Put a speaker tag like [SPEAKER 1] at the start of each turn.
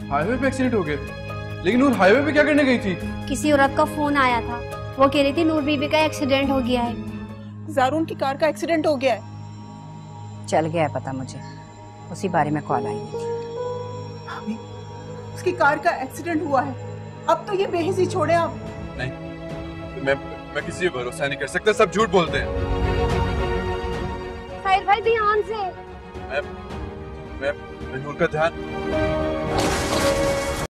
[SPEAKER 1] Highway पे accident हो गया? लेकिन नूर हाईवे पे क्या करने गई थी?
[SPEAKER 2] किसी औरत का फोन आया था, वो कह रही थी नूर बीबी का एक्सीडेंट हो गया है।
[SPEAKER 3] ज़ारून की कार का एक्सीडेंट हो गया है।
[SPEAKER 4] चल गया है पता मुझे, उसी बारे में कॉल आई थी।
[SPEAKER 3] भाभी, उसकी कार का एक्सीडेंट हुआ है। अब तो ये बेहिसी छोड़े आप।
[SPEAKER 1] नहीं, मैं किसी पर भरोसा नहीं कर सकता, सब झूठ बोलते हैं।
[SPEAKER 2] साहिद भाई ध्यान से।
[SPEAKER 1] मैं नूर का ध्यान